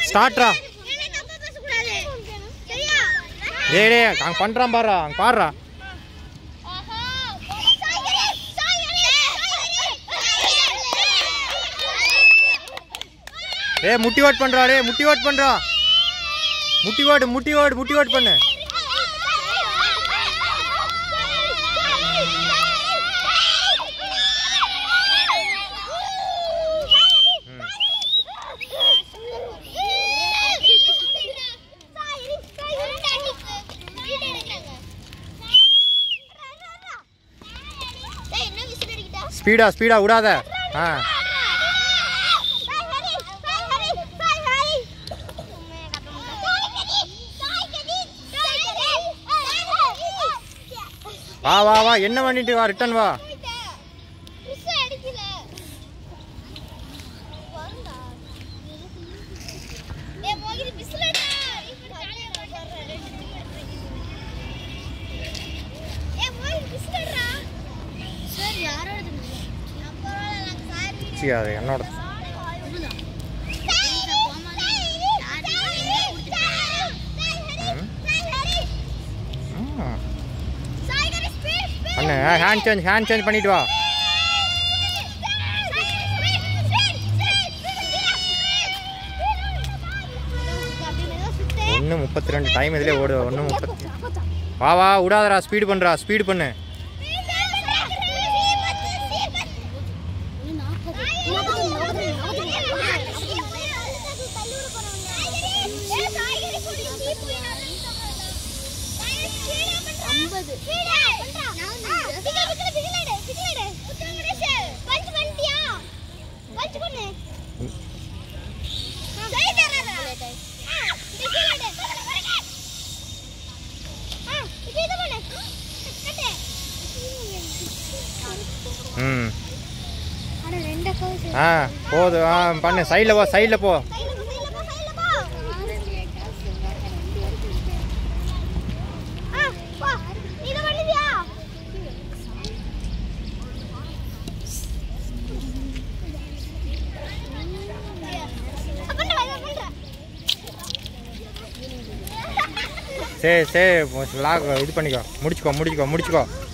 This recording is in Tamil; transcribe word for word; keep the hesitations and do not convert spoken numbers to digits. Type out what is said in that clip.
ஸ்டார்ட்ரா. டேய் டேய் அங்க பண்றான் பாறா, அங்க பாறா. டேய் முட்டி ஓட் பண்றா, டேய் முட்டி ஓட் பண்றா. முட்டி ஓட் முட்டி ஓட் முட்டி ஓட் பண்ணு. ஸ்பீடா ஸ்பீடா விடாத. ஆ வா வா வா என்ன பண்ணிட்டு வா, ரிட்டர்ன் வா. அது என்னோட அண்ணே ஹேண்ட் சேஞ்ச் ஹேண்ட் சேஞ்ச் பண்ணிட்டு வா. ஒன்று முப்பத்தி ரெண்டு டைம் இதிலே ஓடு. ஒன்று முப்பத்தி வா வா விடாதரா, ஸ்பீடு பண்ணுறா, ஸ்பீடு பண்ணு. ம் ஆ போதும். ஆ பண்ணு, சைடில் போ, சைடில் போ. சரி சரி லாக் இது பண்ணிக்கோ, முடிச்சுக்கோ முடிச்சுக்கோ முடிச்சுக்கோ.